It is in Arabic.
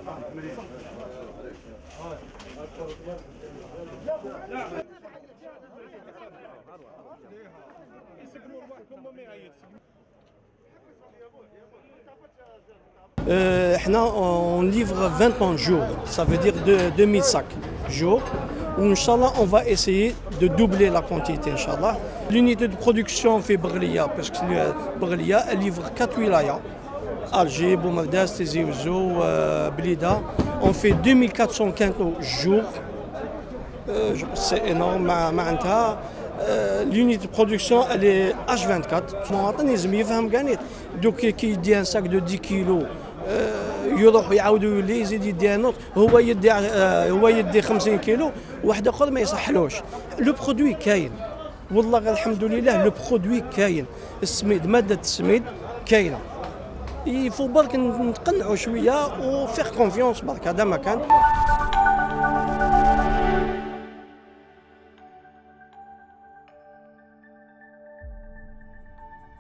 On livre 20 tonnes jour, ça veut dire 2000 sacs jour. Inch'Allah, on va essayer de doubler la quantité, Inch'Allah. L'unité de production fait Brglia, parce que Brglia, elle livre 4 wilayas. Alger, Boumagdas, Tizi Ouzou, Blida. On fait 2400 quintaux jour. C'est énorme. L'unité de production, elle est H24. المواطن لازم يفهم كاع دوك كي يدي ان ساك دو 10 كيلو يروح يعاودوا يولي يزيد يدي نوط هو يدي 50 كيلو واحد اخر ما يصحلوش. لو برودوي كاين والله الحمد لله، لو برودوي كاين. السميد، ماده السميد كاينه. يفو برك نتقنعوا شويه وفيغ كونفيونس برك، هذا ما كان.